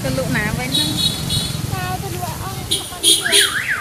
Từ lụ nào vậy nâng? Sao tôi lụa ông không ăn được.